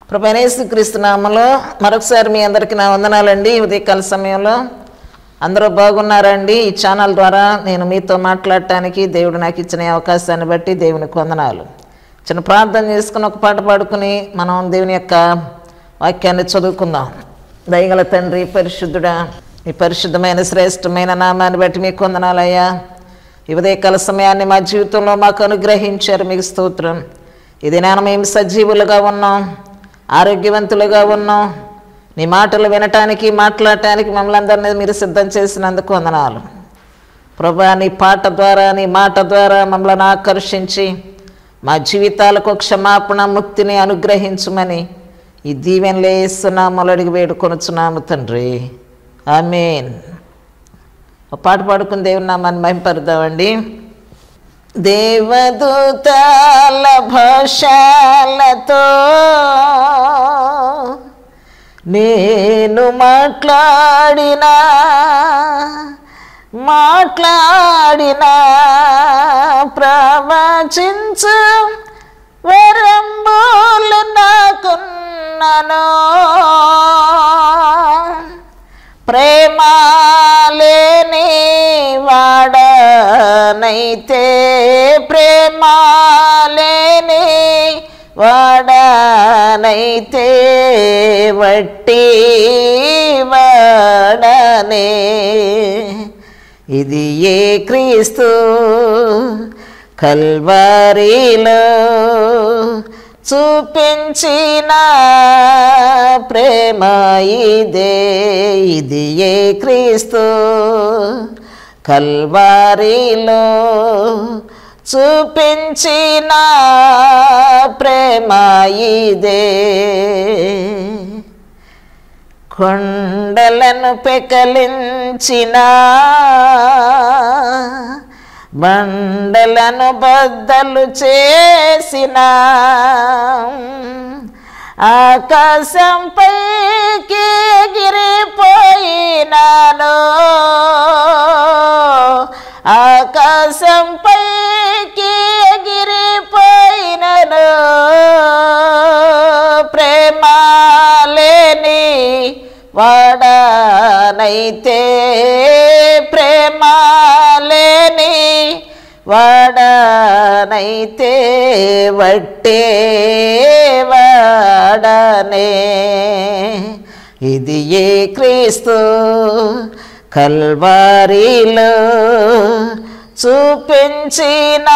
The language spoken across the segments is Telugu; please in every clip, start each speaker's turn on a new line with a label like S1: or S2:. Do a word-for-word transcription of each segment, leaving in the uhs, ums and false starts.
S1: ప్రభువైన యేసుక్రీస్తు నామములో మరొకసారి మీ అందరికీ నా వందనాలండి. ఉదయకాల సమయంలో అందరూ బాగున్నారండి. ఈ ఛానల్ ద్వారా నేను మీతో మాట్లాడటానికి దేవుడు నాకు ఇచ్చిన అవకాశాన్ని బట్టి దేవునికి వందనాలు. చిన్న ప్రార్థన చేసుకుని ఒక పాట పాడుకుని మనం దేవుని యొక్క వాక్యాన్ని చదువుకుందాం. దయగల తండ్రి, పరిశుద్ధుడా, మీ పరిశుద్ధమైన శ్రేష్టమైన నామాన్ని బట్టి మీకు వందనాలయ్యా. ఈ ఉదయకాల సమయాన్ని మా జీవితంలో మాకు అనుగ్రహించారు, మీకు స్తోత్రం. ఇది నేను మేము సజీవులుగా ఉన్నాం, ఆరోగ్యవంతులుగా ఉన్నాం. నీ మాటలు వినటానికి మాట్లాడటానికి మమ్మల్ని అందరినీ మీరు సిద్ధం చేసినందుకు వందనాలు ప్రభువా. నీ పాట ద్వారా, నీ మాట ద్వారా మమ్మల్ని ఆకర్షించి మా జీవితాలకు క్షమాపణ, ముక్తిని అనుగ్రహించమని ఈ దీవెనలు యేసునామములో అడిగి వేడుకొనుచున్నాము తండ్రి, ఆమేన్. ఒక పాట పాడుకుని దేవుని నామాన్ని మహిమపరుద్దామండి. దేవదూతల భాషలతో నేను మాట్లాడినా మాట్లాడినా ప్రవచించు వరంబులు నాకున్నను. ప్రేమ లేని వాడనైతే ప్రేమ లేని వాడనైతే వట్టి వాడనే. ఇది ఏ క్రీస్తు కల్వరిలో చూపించిన ప్రేమ ఇదే. ఇది ఏ క్రీస్తు కల్వరిలో చూపించిన ప్రేమ ఇదే. కొండలను పెకలించిన బండలను బద్దలు చేసిన ఆకాశంపైకి ఎగిరిపోయినాను, ఆకాశంపైకి ఎగిరిపోయినాను. ప్రేమ లేని వాడనైతే ప్రేమ లేని వాడనైతే వట్టే వాడనే. ఇది ఏ క్రీస్తు కల్వరిలో చూపించిన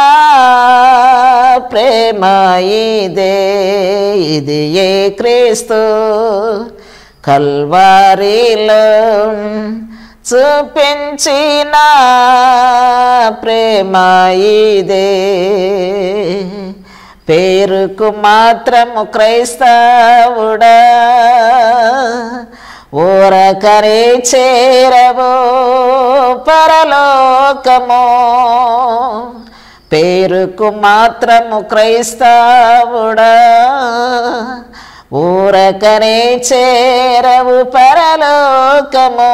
S1: ప్రేమ ఇదే. ఇది ఏ క్రీస్తు కల్వరిలో చూపించిన ప్రేమ ఇదే. పేరుకు మాత్రము క్రైస్తవుడా, ఊరకనే చేరవో పరలోకము. పేరుకు మాత్రము క్రైస్తవుడా, ఊరకనే చేరవు పరలోకము.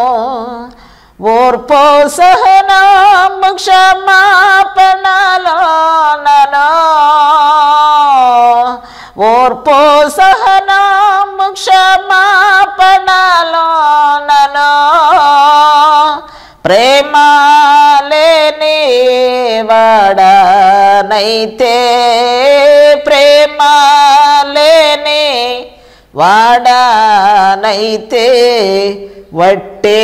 S1: ఓర్పో సహనము క్షమాపణలో నను, ఓర్పో సహనము క్షమాపణలో నను. ప్రేమ లేని వాడనైతే ప్రేమ లేని వాడనైతే వట్టే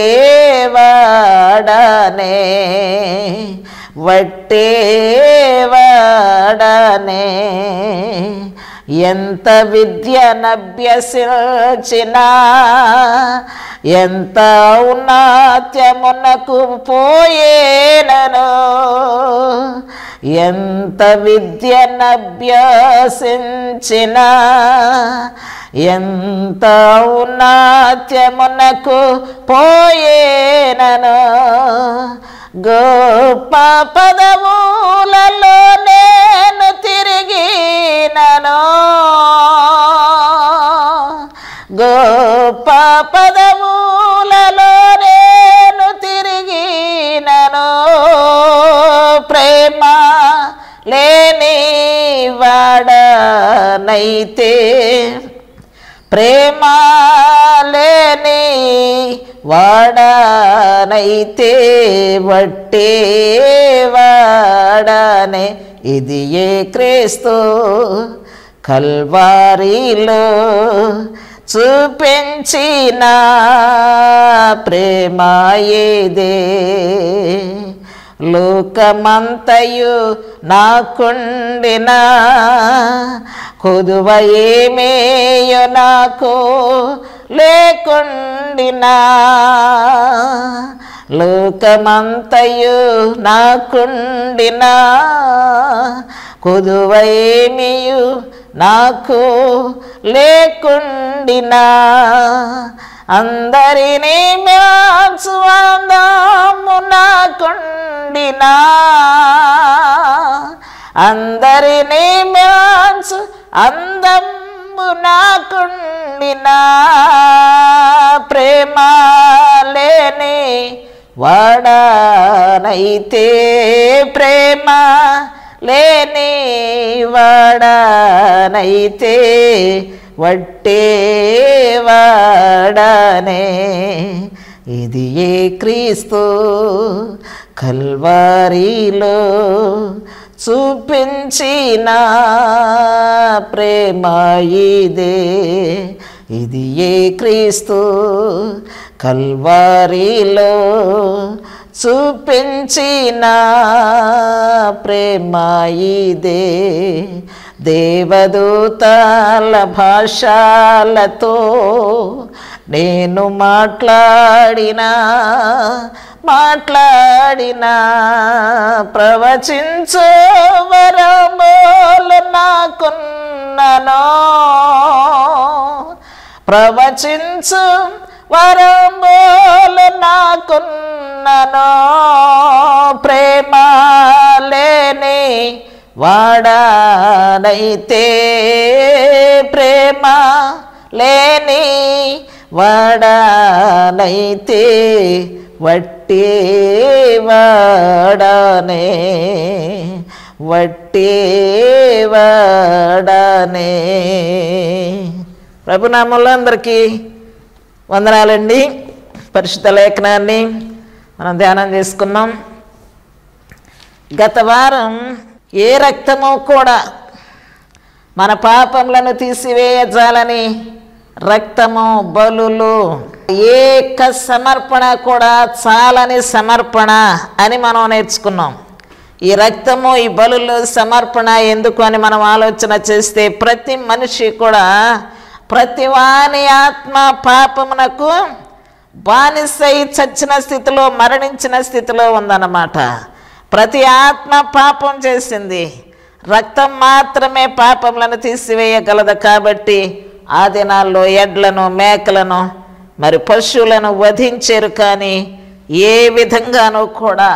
S1: వాడనే, వట్టే వాడనే. ఎంత విద్యనభ్యసించినా, ఎంత ఔన్నత్యమునకు పోయేనను, ఎంత విద్యనభ్యసించినా, ఎంత ఔన్నత్యమునకు పోయేనను. గొప్ప పదవులలో నేను తిరిగినను, గొప్ప పదవులలో నేను తిరిగినను. ప్రేమ లేని వాడ వాడనైతే ప్రేమ లేని వాడనైతే వట్టే వాడనే ఇది ఏ క్రీస్తు కల్వారీలో చూపించిన ప్రేమ ఏదే లోకమంతయు నాకుండిన కొదువ ఏమేయో నాకు లేకుండినా లోకమంతయు నాకుండిన కొదువ ఏమియు నాకు లేకుండినా అందరినీ మ్యాచు అందాము నాకుండినా అందరినీ మ్యాచు అందము నాకుండినా ప్రేమ లేని వాడనైతే ప్రేమ లేని వాడనైతే వట్టే వాడనే ఇది ఏ క్రీస్తు కల్వారీలో చూపించిన ప్రేమ ఇదే ఇది ఏ క్రీస్తు కల్వారీలో చూపించిన ప్రేమ ఇదే దేవదూతల భాషలతో నేను మాట్లాడినా మాట్లాడినా ప్రవచించు వరములు నాకున్ననో ప్రవచించు వరములు నాకున్ననో ప్రేమ లేని వాడనైతే ప్రేమ లేని వాడనైతే వట్టే వాడనే వట్టే వాడనే. ప్రభునామంలో అందరికీ వందనాలండి. పరిశుద్ధ లేఖనాన్ని మనం ధ్యానం చేసుకున్నాం. గత వారం ఏ రక్తము కూడా మన పాపములను తీసివేయజాలని రక్తము బలులు ఏక సమర్పణ కూడా చాలని సమర్పణ అని మనం నేర్చుకున్నాం. ఈ రక్తము ఈ బలులు సమర్పణ ఎందుకు అని మనం ఆలోచన చేస్తే ప్రతి మనిషి కూడా ప్రతి వాని ఆత్మ పాపమునకు బానిసై చచ్చిన స్థితిలో మరణించిన స్థితిలో ఉందన్నమాట. ప్రతి ఆత్మ పాపం చేసింది. రక్తం మాత్రమే పాపములను తీసివేయగలదు. కాబట్టి ఆ దినాల్లో ఎడ్లను మేకలను మరి పశువులను వధించారు. కానీ ఏ విధంగానూ కూడా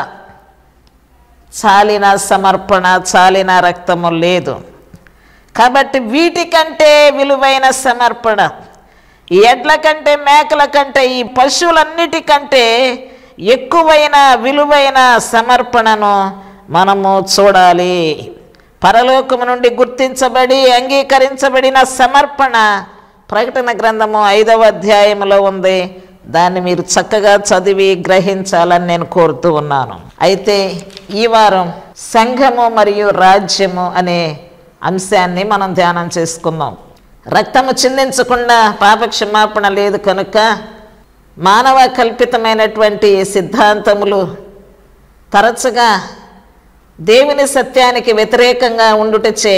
S1: చాలిన సమర్పణ చాలిన రక్తము లేదు. కాబట్టి వీటికంటే విలువైన సమర్పణ ఈ ఎడ్ల కంటే మేకల కంటే ఈ పశువులన్నిటికంటే ఎక్కువైన విలువైన సమర్పణను మనము చూడాలి. పరలోకము నుండి గుర్తించబడి అంగీకరించబడిన సమర్పణ ప్రకటన గ్రంథము ఐదవ అధ్యాయంలో ఉంది. దాన్ని మీరు చక్కగా చదివి గ్రహించాలని నేను కోరుతూ ఉన్నాను. అయితే ఈ వారం సంఘము మరియు రాజ్యము అనే అంశాన్ని మనం ధ్యానం చేసుకుందాం. రక్తము చిందించకుండా పాప క్షమాపణ లేదు కనుక మానవ కల్పితమైనటువంటి సిద్ధాంతములు తరచుగా దేవుని సత్యానికి వ్యతిరేకంగా ఉండుటచే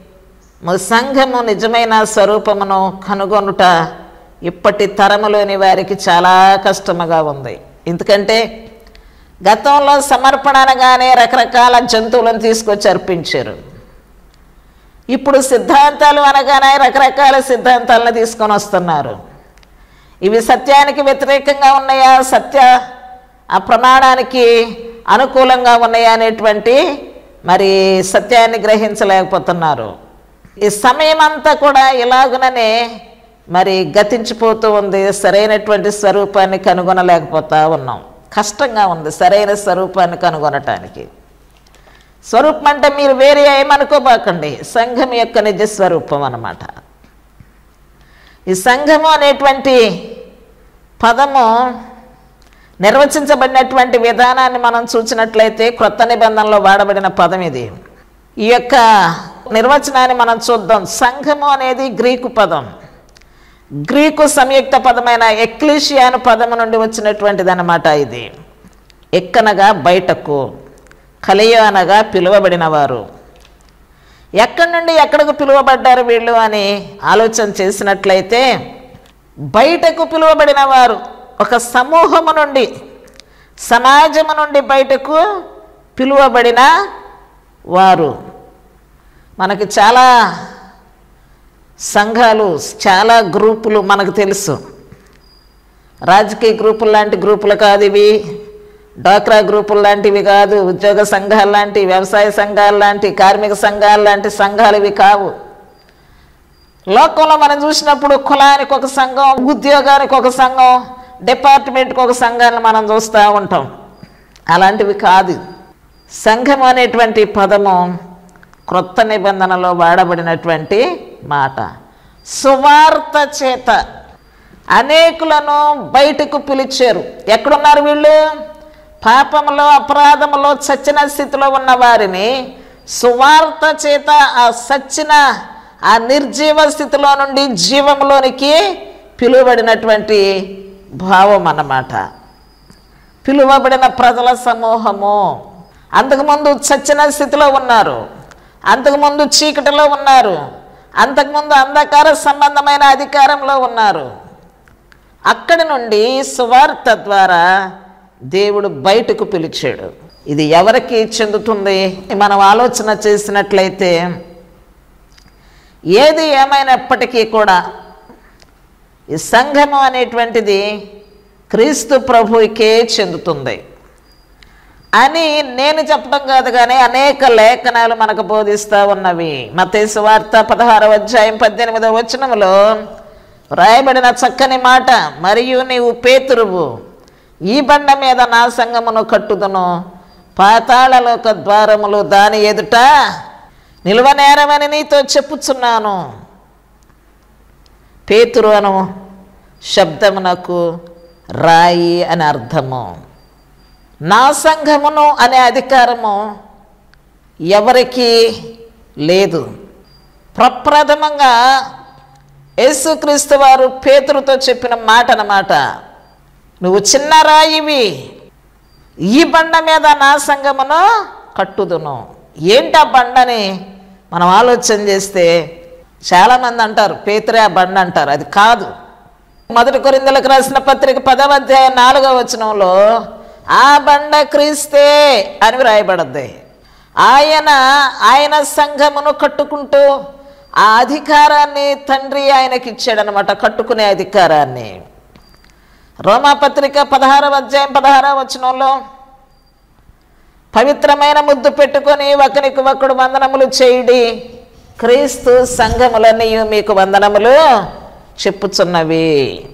S1: సంఘము నిజమైన స్వరూపమును కనుగొనుట ఇప్పటి తరములోని వారికి చాలా కష్టముగా ఉంది. ఎందుకంటే గతంలో సమర్పణ అనగానే రకరకాల జంతువులను తీసుకొచ్చి అర్పించారు. ఇప్పుడు సిద్ధాంతాలు అనగానే రకరకాల సిద్ధాంతాలను తీసుకొని వస్తున్నారు. ఇవి సత్యానికి వ్యతిరేకంగా ఉన్నాయా, సత్య ఆ ప్రమాణానికి అనుకూలంగా ఉన్నాయా అనేటువంటి మరి సత్యాన్ని గ్రహించలేకపోతున్నారు. ఈ సమయం అంతా కూడా ఇలాగుననే మరి గతించిపోతూ ఉంది. సరైనటువంటి స్వరూపాన్ని కనుగొనలేకపోతా ఉన్నాం. కష్టంగా ఉంది సరైన స్వరూపాన్ని కనుగొనటానికి. స్వరూపం అంటే మీరు వేరే ఏమనుకోబాకండి, సంఘం యొక్క నిజ స్వరూపం అన్నమాట. ఈ సంఘము అనేటువంటి పదము నిర్వచించబడినటువంటి విధానాన్ని మనం చూసినట్లయితే క్రొత్త నిబంధనలో వాడబడిన పదం ఇది. ఈ యొక్క నిర్వచనాన్ని మనం చూద్దాం. సంఘము అనేది గ్రీకు పదం. గ్రీకు సంయుక్త పదమైన ఎక్లీషియాను పదము నుండి వచ్చినటువంటిది అన్నమాట. ఇది ఎక్కనగా బయటకు, కలియో అనగా పిలువబడిన వారు. ఎక్కడి నుండి ఎక్కడికి పిలువబడ్డారు వీళ్ళు అని ఆలోచన చేసినట్లయితే బయటకు పిలువబడిన వారు, ఒక సమూహము నుండి, సమాజము నుండి బయటకు పిలువబడిన వారు. మనకి చాలా సంఘాలు, చాలా గ్రూపులు మనకు తెలుసు. రాజకీయ గ్రూపులు లాంటి గ్రూపులు కాదు ఇవి, డ్వాక్రా గ్రూపులు లాంటివి కాదు, ఉద్యోగ సంఘాలు లాంటి, వ్యవసాయ సంఘాలు లాంటి, కార్మిక సంఘాలు లాంటి సంఘాలు ఇవి కావు. లోకంలో మనం చూసినప్పుడు కులానికి ఒక సంఘం, ఉద్యోగానికి ఒక సంఘం, డిపార్ట్మెంట్కి ఒక సంఘాన్ని మనం చూస్తూ ఉంటాం. అలాంటివి కాదు. సంఘం అనేటువంటి పదము క్రొత్త నిబంధనలో వాడబడినటువంటి మాట. సువార్త చేత అనేకులను బయటకు పిలిచారు. ఎక్కడున్నారు వీళ్ళు? పాపములో, అపరాధములో చచ్చిన స్థితిలో ఉన్న వారిని సువార్త చేత ఆ సచ్చిన, ఆ నిర్జీవ స్థితిలో నుండి జీవంలోనికి పిలువబడినటువంటి భావం అన్నమాట. పిలువబడిన ప్రజల సమూహము. అంతకుముందు చచ్చిన స్థితిలో ఉన్నారు, అంతకుముందు చీకటిలో ఉన్నారు, అంతకుముందు అంధకార సంబంధమైన అధికారంలో ఉన్నారు. అక్కడి నుండి సువార్త ద్వారా దేవుడు బయటకు పిలిచాడు. ఇది ఎవరికి చెందుతుంది? మనం ఆలోచన చేసినట్లయితే ఏది ఏమైనప్పటికీ కూడా ఈ సంఘము అనేటువంటిది క్రీస్తు ప్రభువుకే చెందుతుంది అని నేను చెప్పడం కాదు, కానీ అనేక లేఖనాలు మనకు బోధిస్తూ ఉన్నవి. మత్తయి సువార్త పదహారవ అధ్యాయం పద్దెనిమిదవ వచనములో రాయబడిన చక్కని మాట, మరియు నీవు పేతురువు, ఈ బండ మీద నా సంఘమును కట్టుదును, పాతాళలోక ద్వారములు దాని ఎదుట నిలువనేరమని నీతో చెప్పుచున్నాను. పేతురు అను శబ్దమునకు రాయి అని అర్థము. నా సంఘమును అనే అధికారము ఎవరికి లేదు. ప్రప్రథమంగా యేసుక్రీస్తు వారు పేతురుతో చెప్పిన మాట అన్నమాట, నువ్వు చిన్న రాయివి, ఈ బండ మీద నా సంఘమును కట్టుదును. ఏంటి ఆ బండని మనం ఆలోచన చేస్తే చాలామంది అంటారు పేతురే ఆ బండ అంటారు. అది కాదు. మొదటి కొరింథీయులకు రాసిన పత్రిక పదవ అధ్యాయం నాలుగవ వచనంలో ఆ బండ క్రీస్తే అని వ్రాయబడద్ది. ఆయన ఆయన సంఘమును కట్టుకుంటూ ఆ అధికారాన్ని తండ్రి ఆయనకి ఇచ్చాడనమాట, కట్టుకునే అధికారాన్ని. రోమాపత్రిక పదహారవ అధ్యాయం పదహారవ వచనంలో పవిత్రమైన ముద్దు పెట్టుకొని ఒకరికి ఒకడు వందనములు చేయుడి, క్రీస్తు సంఘములన్నీ మీకు వందనములు చెప్పుచున్నవి.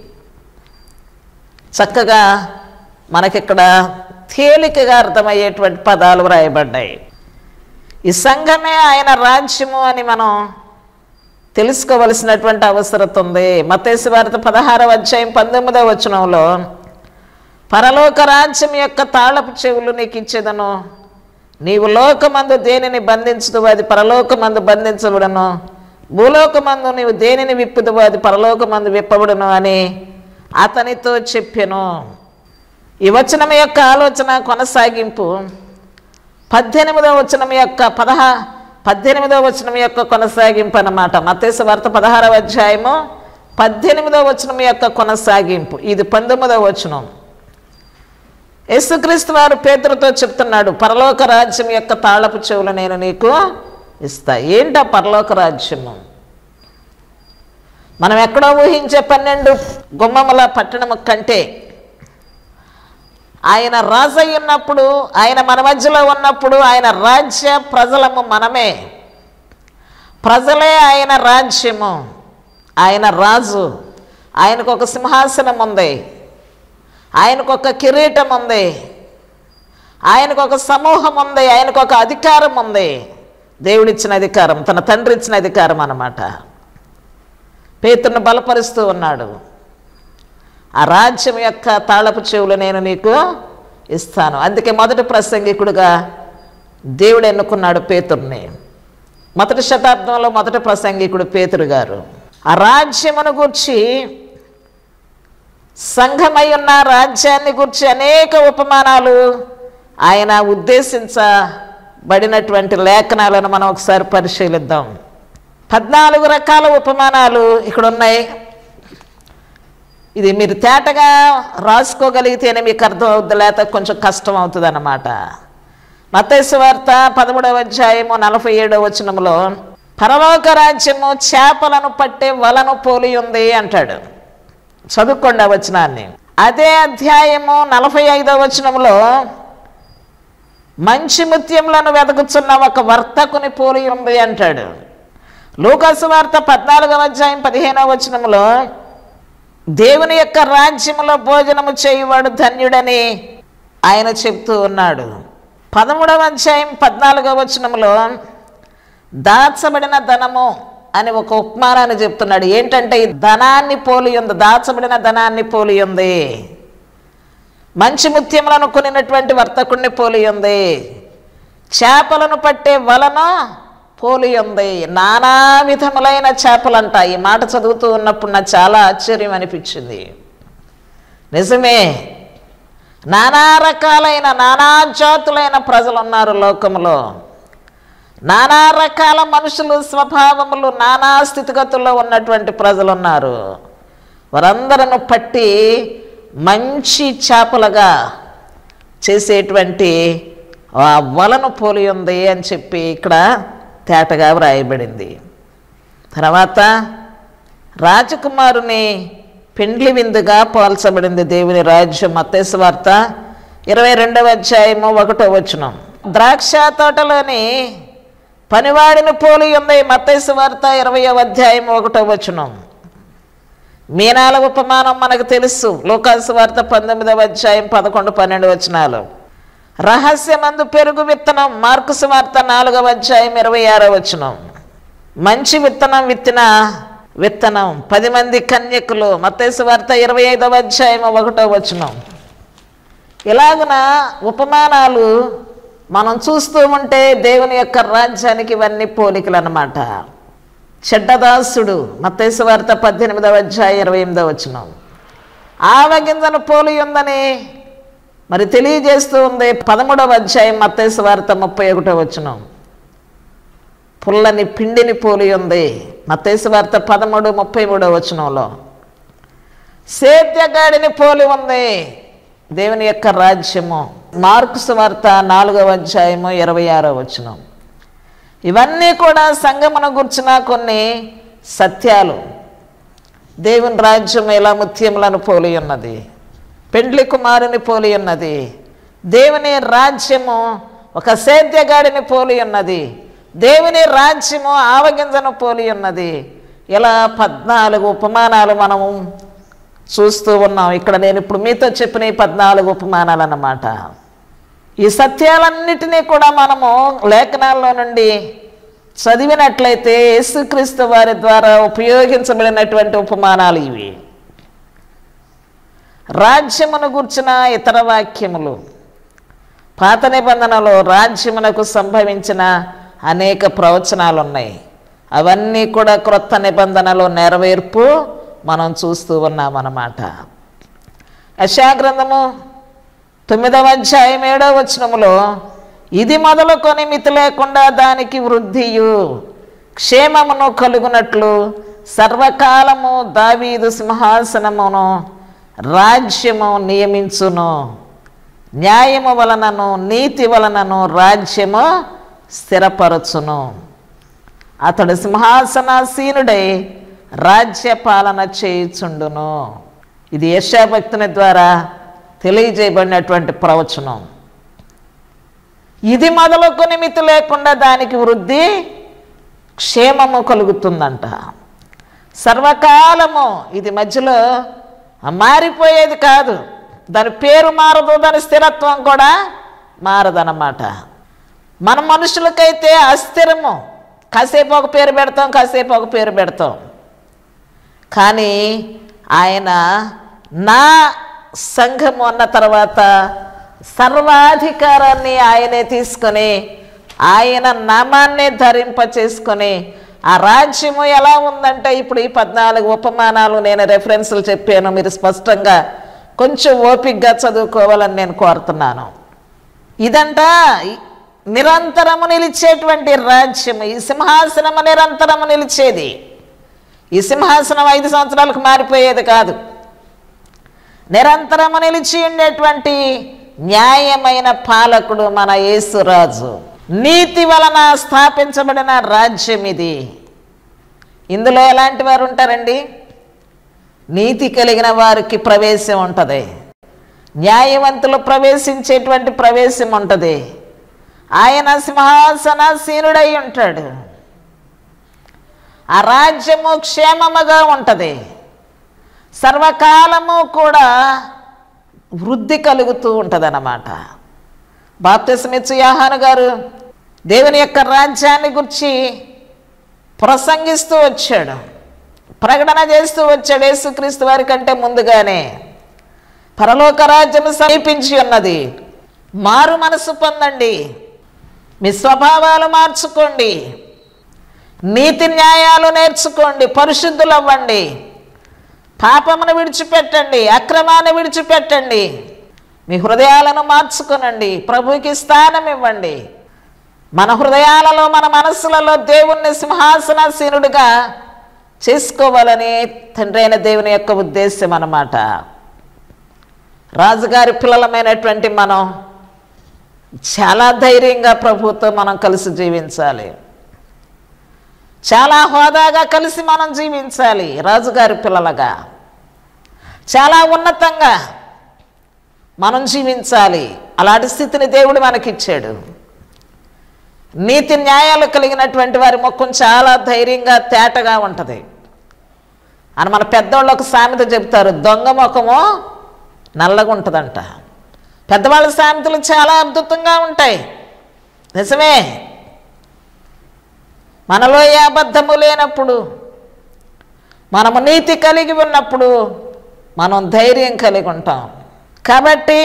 S1: చక్కగా మనకిక్కడ తేలికగా అర్థమయ్యేటువంటి పదాలు వ్రాయబడ్డాయి. ఈ సంఘమే ఆయన రాజ్యము అని మనం తెలుసుకోవలసినటువంటి అవసరం ఉంది. మత్తయి సువార్త పదహారవ అధ్యాయం పంతొమ్మిదవ వచనంలో పరలోక రాజ్యం యొక్క తాళపు చెవులు నీకు ఇచ్చేదను, నీవు లోకమందు దేనిని బంధించుదువో అది పరలోకమందు బంధించబడును, భూలోకమందు నీవు దేనిని విప్పుదువో అది పరలోకమందు విప్పబడును అని అతనితో చెప్పెను. ఈ వచనం యొక్క ఆలోచన కొనసాగింపు పద్దెనిమిదవ వచనం యొక్క పదహా పద్దెనిమిదవ వచనం యొక్క కొనసాగింపు అన్నమాట. మత్తయి సువార్త పదహారవ అధ్యాయము పద్దెనిమిదవ వచనం యొక్క కొనసాగింపు. ఇది పంతొమ్మిదవ వచనం. యేసుక్రీస్తు వారు పేతురుతో చెప్తున్నాడు, పరలోక రాజ్యం యొక్క తాళపు చెవులు నేను నీకు ఇస్తా. ఏంటా పరలోక రాజ్యము? మనం ఎక్కడో ఊహించే పన్నెండు గుమ్మముల పట్టణము కంటే ఆయన రాజు అయి ఉన్నప్పుడు, ఆయన మన మధ్యలో ఉన్నప్పుడు ఆయన రాజ్య ప్రజలము మనమే. ప్రజలే ఆయన రాజ్యము, ఆయన రాజు. ఆయనకు ఒక సింహాసనం ఉంది, ఆయనకు ఒక కిరీటం ఉంది, ఆయనకు ఒక సమూహం ఉంది, ఆయనకు ఒక అధికారం ఉంది. దేవుడిచ్చిన అధికారం, తన తండ్రి ఇచ్చిన అధికారం అన్నమాట. పేతురును బలపరుస్తూ ఉన్నాడు. ఆ రాజ్యం యొక్క తాళపు చెవులు నేను నీకు ఇస్తాను. అందుకే మొదటి ప్రసంగికుడుగా దేవుడు ఎన్నుకున్నాడు పేతురుని. మొదటి శతాబ్దంలో మొదటి ప్రసంగికుడు పేతురు గారు. ఆ రాజ్యమును గూర్చి, సంఘమై ఉన్న రాజ్యాన్ని గూర్చి అనేక ఉపమానాలు ఆయన ఉద్దేశించబడినటువంటి లేఖనాలను మనం ఒకసారి పరిశీలిద్దాం. పద్నాలుగు రకాల ఉపమానాలు ఇక్కడ ఉన్నాయి. ఇది మీరు తేటగా రాసుకోగలిగితేనే మీకు అర్థం అవుద్ది, లేకపోతే కొంచెం కష్టం అవుతుంది అన్నమాట. మత్తయి సువార్త పదమూడవ అధ్యాయము నలభై ఏడవ వచనంలో పరలోక రాజ్యము చేపలను పట్టే వలను పోలి ఉంది అంటాడు. చదువుకోండి ఆ వచనాన్ని. అదే అధ్యాయము నలభై ఐదవ వచనంలో మంచి ముత్యములను వెతుకుతున్న ఒక వర్తకుని పోలి ఉంది అంటాడు. లూకాసు వార్త పద్నాలుగవ అధ్యాయం పదిహేనవ వచనంలో దేవుని యొక్క రాజ్యములో భోజనము చేయువాడు ధన్యుడని ఆయన చెప్తూ ఉన్నాడు. పదమూడవ అధ్యాయం పద్నాలుగవ వచనంలో దాచబడిన ధనము అని ఒక ఉపమానాన్ని చెప్తున్నాడు. ఏంటంటే ఈ ధనాన్ని పోలి ఉంది, దాచబడిన ధనాన్ని పోలి ఉంది. మంచి ముత్యములను కొనినటువంటి వర్తకుడిని పోలి ఉంది. చేపలను పట్టే వలను పోలి ఉంది. నానా విధములైన చేపలంట. ఈ మాట చదువుతూ ఉన్నప్పుడు నాకు చాలా ఆశ్చర్యం అనిపించింది. నిజమే, నానా రకాలైన నానా జాతులైన ప్రజలు ఉన్నారు లోకంలో. నానా రకాల మనుషులు, స్వభావములు, నానా స్థితిగతుల్లో ఉన్నటువంటి ప్రజలు ఉన్నారు. వారందరూ పట్టి మంచి చేపలుగా చేసేటువంటి ఆ వలను పోలి ఉంది అని చెప్పి ఇక్కడ తేటగా వ్రాయబడింది. తర్వాత రాజకుమారుని పెండ్లి విందుగా పోల్చబడింది దేవుని రాజ్యం. మత్తయి సువార్త ఇరవై రెండవ అధ్యాయము ఒకటో వచనం. ద్రాక్ష తోటలోని పనివాడిని పోలి ఉంది. మత్తయి సువార్త ఇరవయవ అధ్యాయం ఒకటో వచనం. మీనాల ఉపమానం మనకు తెలుసు. లూకాసు వార్త పంతొమ్మిదవ అధ్యాయం పదకొండు పన్నెండు వచనాలు. రహస్యమందు పెరుగు విత్తనం మార్కు సువార్త నాలుగవ అధ్యాయం ఇరవై ఆరో వచనం. మంచి విత్తనం విత్తిన విత్తనం పది మంది కన్యకులు మత్తయి సువార్త ఇరవై ఐదవ అధ్యాయం ఒకటో వచనం. ఇలాగున ఉపమానాలు మనం చూస్తూ ఉంటే దేవుని యొక్క రాజ్యానికి ఇవన్నీ పోలికలు అన్నమాట. చెడ్డదాసుడు మత్తయి సువార్త పద్దెనిమిదవ అధ్యాయం ఇరవై ఎనిమిదవ వచనం. ఆవగింజను పోలి ఉందని మరి తెలియజేస్తూ ఉంది పదమూడవ అధ్యాయం మత్తయి సువార్త ముప్పై ఒకటో వచనం. పుల్లని పిండిని పోలి ఉంది మత్తయి సువార్త పదమూడు ముప్పై మూడవ వచనంలో. సేద్యగాడిని పోలి ఉంది దేవుని యొక్క రాజ్యము మార్కు సువార్త నాలుగవ అధ్యాయము ఇరవై ఆరో వచనం. ఇవన్నీ కూడా సంగమును గుర్చిన కొన్ని సత్యాలు. దేవుని రాజ్యం ఎలా ముత్యములను పోలి ఉన్నది, పెండ్లి కుమారుని పోలి ఉన్నది. దేవుని రాజ్యము ఒక సేద్యగాడిని పోలి ఉన్నది. దేవుని రాజ్యము ఆవగింజను పోలి ఉన్నది. ఇలా పద్నాలుగు ఉపమానాలు మనము చూస్తూ ఉన్నాం. ఇక్కడ నేను ఇప్పుడు మీతో చెప్పిన ఈ పద్నాలుగు ఉపమానాలు అన్నమాట. ఈ సత్యాలన్నిటినీ కూడా మనము లేఖనాల్లో నుండి చదివినట్లయితే యేసుక్రీస్తు వారి ద్వారా ఉపయోగించబడినటువంటి ఉపమానాలు ఇవి. రాజ్యమును గూర్చిన ఇతర వాక్యములు. పాత నిబంధనలో రాజ్యమునకు సంభవించిన అనేక ప్రవచనాలు ఉన్నాయి. అవన్నీ కూడా క్రొత్త నిబంధనలో నెరవేర్పు మనం చూస్తూ ఉన్నామన్నమాట. యెషయా గ్రంథము తొమ్మిదవ అధ్యాయం ఏడవ వచనములో ఇది మొదలుకొని మితి లేకుండా దానికి వృద్ధియు క్షేమమును కలుగునట్లు సర్వకాలము దావీదు సింహాసనమును రాజ్యము నియమించును. న్యాయము వలనను నీతి వలనను రాజ్యము స్థిరపరచును. అతడు సింహాసనాసీనుడై రాజ్యపాలన చేయుచుండును. ఇది యెషయా భక్తుని ద్వారా తెలియజేయబడినటువంటి ప్రవచనం. ఇది మొదలుకొని మితి లేకుండా దానికి వృద్ధి క్షేమము కలుగుతుందంట. సర్వకాలము ఇది మధ్యలో మారిపోయేది కాదు. దాని పేరు మారదు, దాని స్థిరత్వం కూడా మారదన్నమాట. మన మనుషులకైతే అస్థిరము, కాసేపు ఒక పేరు పెడతాం, కాసేపు ఒక పేరు పెడతాం. కానీ ఆయన నా సంఘము అన్న తర్వాత సర్వాధికారాన్ని ఆయనే తీసుకొని ఆయన నామాన్నే ధరింప చేసుకొని ఆ రాజ్యము ఎలా ఉందంటే, ఇప్పుడు ఈ పద్నాలుగు ఉపమానాలు నేను రెఫరెన్సులు చెప్పాను, మీరు స్పష్టంగా కొంచెం ఓపికగా చదువుకోవాలని నేను కోరుతున్నాను. ఇదంట నిరంతరము నిలిచేటువంటి రాజ్యము. ఈ సింహాసనము నిరంతరము నిలిచేది. ఈ సింహాసనం ఐదు సంవత్సరాలకు మారిపోయేది కాదు. నిరంతరము నిలిచి ఉండేటువంటి న్యాయమైన పాలకుడు మన యేసురాజు. నీతి వలన స్థాపించబడిన రాజ్యం ఇది. ఇందులో ఎలాంటి వారు ఉంటారండి? నీతి కలిగిన వారికి ప్రవేశం ఉంటుంది, న్యాయవంతులు ప్రవేశించేటువంటి ప్రవేశం ఉంటుంది. ఆయన సింహాసనాసీనుడై ఉంటాడు. ఆ రాజ్యము క్షేమముగా ఉంటుంది, సర్వకాలము కూడా వృద్ధి కలుగుతూ ఉంటుంది అన్నమాట. బాప్తిస్మిచ్చు యోహాను గారు దేవుని యొక్క రాజ్యాన్ని గురించి ప్రసంగిస్తూ వచ్చాడు, ప్రకటన చేస్తూ వచ్చాడు. యేసుక్రీస్తు వారి కంటే ముందుగానే పరలోక రాజ్యము సమీపించి ఉన్నది, మారు మనసు పొందండి, మీ స్వభావాలు మార్చుకోండి, నీతి న్యాయాలు నేర్చుకోండి, పరిశుద్ధులు అవ్వండి, పాపమును విడిచిపెట్టండి, అక్రమాన్ని విడిచిపెట్టండి, మీ హృదయాలను మార్చుకునండి, ప్రభువుకి స్థానం ఇవ్వండి. మన హృదయాలలో మన మనస్సులలో దేవుణ్ణి సింహాసనాసీనుడిగా చేసుకోవాలని తండ్రి అయిన దేవుని యొక్క ఉద్దేశం అన్నమాట. రాజుగారి పిల్లలమైనటువంటి మనం చాలా ధైర్యంగా ప్రభువుతో మనం కలిసి జీవించాలి, చాలా హోదాగా కలిసి మనం జీవించాలి. రాజుగారి పిల్లలుగా చాలా ఉన్నతంగా మనం జీవించాలి. అలాంటి స్థితిని దేవుడు మనకిచ్చాడు. నీతి న్యాయాలు కలిగినటువంటి వారి ముఖం చాలా ధైర్యంగా తేటగా ఉంటుంది అని మన పెద్దవాళ్ళు ఒక సామెత చెప్తారు, దొంగ ముఖము నల్లగా ఉంటుందంట. పెద్దవాళ్ళ సామెతలు చాలా అద్భుతంగా ఉంటాయి, నిజమే. మనలో ఏ అబద్ధము లేనప్పుడు, మనము నీతి కలిగి ఉన్నప్పుడు మనం ధైర్యం కలిగి ఉంటాం. కాబట్టి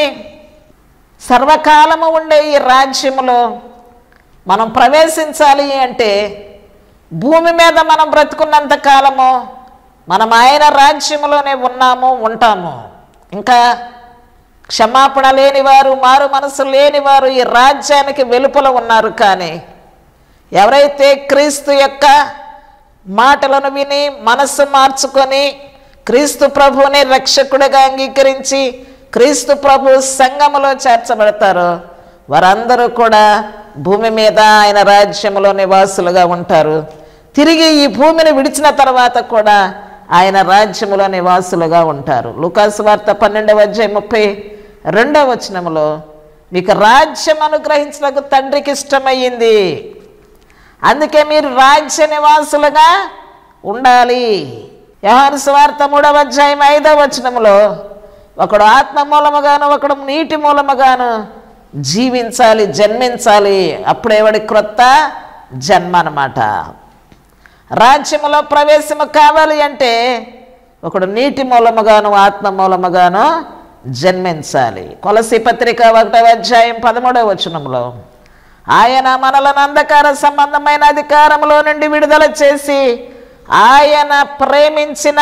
S1: సర్వకాలము ఉండే ఈ రాజ్యములో మనం ప్రవేశించాలి అంటే భూమి మీద మనం బ్రతుకున్నంత కాలము మనం ఆయన రాజ్యములోనే ఉన్నాము, ఉంటాము. ఇంకా క్షమాపణ లేనివారు, మారు మనసు లేనివారు ఈ రాజ్యానికి వెలుపల ఉన్నారు. కానీ ఎవరైతే క్రీస్తు యొక్క మాటలను విని మనస్సు మార్చుకొని క్రీస్తు ప్రభువుని రక్షకుడిగా అంగీకరించి క్రీస్తు ప్రభు సంఘములో చేర్చబడతారో వారందరూ కూడా భూమి మీద ఆయన రాజ్యములో నివాసులుగా ఉంటారు. తిరిగి ఈ భూమిని విడిచిన తర్వాత కూడా ఆయన రాజ్యములో నివాసులుగా ఉంటారు. లూకాసు వార్త పన్నెండవ అధ్యాయం ముప్పై రెండవ వచనములో మీకు రాజ్యం అనుగ్రహించడానికి తండ్రికి ఇష్టమయ్యింది, అందుకే మీరు రాజ్య నివాసులుగా ఉండాలి. యోహాను సువార్త మూడవ అధ్యాయం ఐదవ వచనములో ఒకడు ఆత్మ మూలముగాను ఒకడు నీటి మూలముగాను జీవించాలి, జన్మించాలి. అప్పుడే వాడి క్రొత్త జన్మ అన్నమాట. రాజ్యములో ప్రవేశము కావాలి అంటే ఒకడు నీటి మూలముగాను ఆత్మ మూలముగాను జన్మించాలి. కొలసీ పత్రిక ఒకటవ అధ్యాయం పదమూడవ వచనంలో ఆయన మనలను అంధకార సంబంధమైన అధికారములో నుండి విడుదల చేసి ఆయన ప్రేమించిన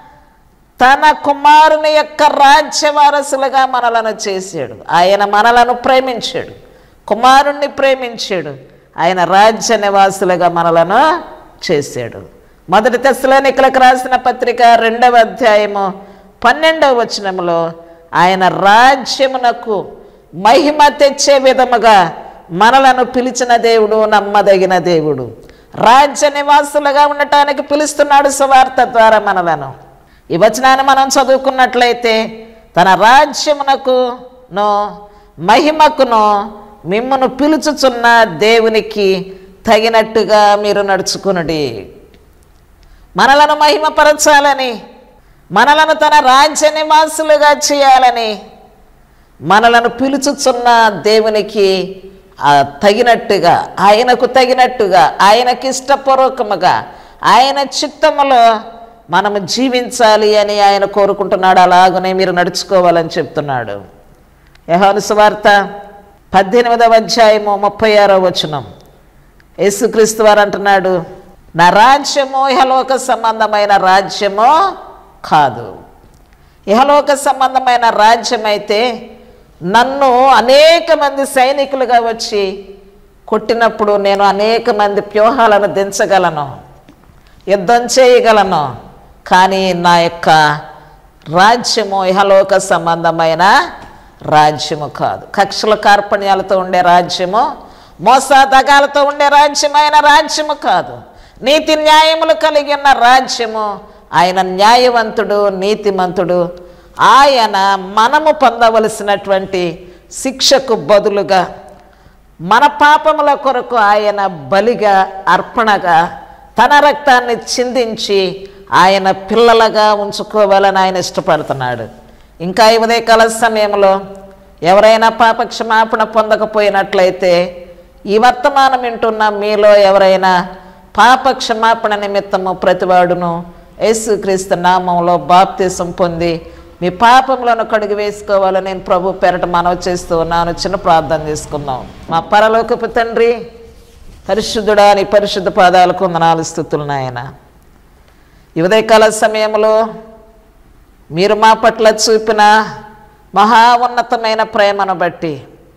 S1: తన కుమారుని యొక్క రాజ్య వారసులుగా మనలను చేశాడు. ఆయన మనలను ప్రేమించాడు, కుమారుణ్ణి ప్రేమించాడు, ఆయన రాజ్య నివాసులుగా మనలను చేశాడు. మొదటి తెస్సలోనికలకు రాసిన పత్రిక రెండవ అధ్యాయము పన్నెండవ వచనములో ఆయన రాజ్యమునకు మహిమ తెచ్చే విధముగా మనలను పిలిచిన దేవుడు నమ్మదగిన దేవుడు. రాజ్య నివాసులుగా ఉండటానికి పిలుస్తున్నాడు సువార్త ద్వారా మనలను. ఈ వచనాన్ని మనం చదువుకున్నట్లయితే తన రాజ్యమునకును మహిమకును మిమ్మను పిలుచుచున్న దేవునికి తగినట్టుగా మీరు నడుచుకునుడి. మనలను మహిమపరచాలని, మనలను తన రాజ్య నివాసులుగా చేయాలని మనలను పిలుచుచున్న దేవునికి తగినట్టుగా, ఆయనకు తగినట్టుగా, ఆయనకి ఇష్టపూర్వకముగా, ఆయన చిత్తములో మనము జీవించాలి అని ఆయన కోరుకుంటున్నాడు. అలాగనే మీరు నడుచుకోవాలని చెప్తున్నాడు. యోహాను సువార్త పద్దెనిమిదవ అధ్యాయము ముప్పై ఆరవ వచనం యేసుక్రీస్తు వారు అంటున్నాడు, నా రాజ్యము ఇహలోక సంబంధమైన రాజ్యము కాదు. ఇహలోక సంబంధమైన రాజ్యం అయితే నన్ను అనేక మంది సైనికులుగా వచ్చి కొట్టినప్పుడు నేను అనేక మంది వ్యూహాలను దించగలను, యుద్ధం చేయగలను. కానీ నా యొక్క రాజ్యము ఇహలోక సంబంధమైన రాజ్యము కాదు. కక్షల కార్పణ్యాలతో ఉండే రాజ్యము, మోసాదగాలతో ఉండే రాజ్యమైన రాజ్యము కాదు. నీతి న్యాయములు కలిగి ఉన్న రాజ్యము. ఆయన న్యాయవంతుడు, నీతిమంతుడు. ఆయన మనము పొందవలసినటువంటి శిక్షకు బదులుగా మన పాపముల కొరకు ఆయన బలిగా, అర్పణగా తన రక్తాన్ని చిందించి ఆయన పిల్లలుగా ఉంచుకోవాలని ఆయన ఇష్టపడుతున్నాడు. ఇంకా ఈ ఉదయకాల సమయంలో ఎవరైనా పాప క్షమాపణ పొందకపోయినట్లయితే ఈ వర్తమానం వింటున్న మీలో ఎవరైనా పాప క్షమాపణ నిమిత్తము ప్రతివాడును యేసుక్రీస్తు నామంలో బాప్తిసం పొంది మీ పాపములను కడుగు వేసుకోవాలని నేను ప్రభు పేరట మనవి చేస్తూ ఉన్నాను. చిన్న ప్రార్థన చేసుకుందాం. మా పరలోకపు తండ్రి, పరిశుద్ధుడా, నీ పరిశుద్ధ పాదాలకు వందనాలు, స్తుతులు నాయన. ఈ ఉదయకాల సమయంలో మీరు మా పట్ల చూపిన మహా ఉన్నతమైన ప్రేమను బట్టి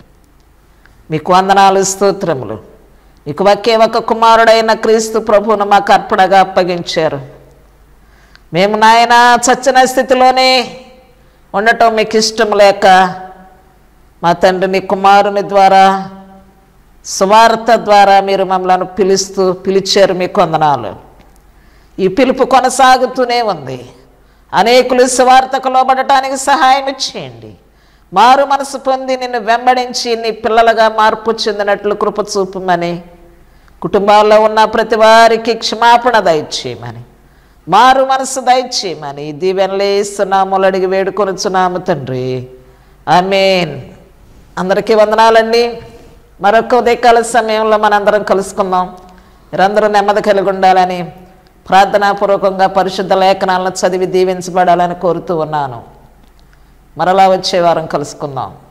S1: మీకు వందనాలు, స్తోత్రములు. మీకు ఒకే ఒక కుమారుడైన క్రీస్తు ప్రభువును మాకు అర్పణగా అప్పగించారు. మేము నాయన చచ్చిన స్థితిలోనే ఉండటం మీకు ఇష్టం లేక మా తండ్రిని కుమారుని ద్వారా, సువార్త ద్వారా మీరు మమ్మల్ని పిలుస్తూ పిలిచారు. మీకు వందనాలు. ఈ పిలుపు కొనసాగుతూనే ఉంది. అనేకులు సువార్తకు లోబడటానికి సహాయం చేయండి. మారు మనసు పొంది నిన్ను వెంబడించి నీ పిల్లలుగా మార్పు చెందినట్లు కృప చూపమని, కుటుంబాల్లో ఉన్న ప్రతి వారికి క్షమాపణ దయచేయమని, మారు మనసు దయచేయమని దీవెనలు ఇస్తున్నాములు అడిగి వేడుకొనుచున్నాము తండ్రి. ఆమేన్. అందరికీ వందనాలండి. మరొక ఉదయకాల సమయంలో మనందరం కలుసుకుందాం. మీరందరూ నెమ్మది కలిగి ఉండాలని, ప్రార్థనాపూర్వకంగా పరిశుద్ధ లేఖనాలను చదివి దీవించబడాలని కోరుతూ ఉన్నాను. మరలా వచ్చే వారం కలుసుకుందాం.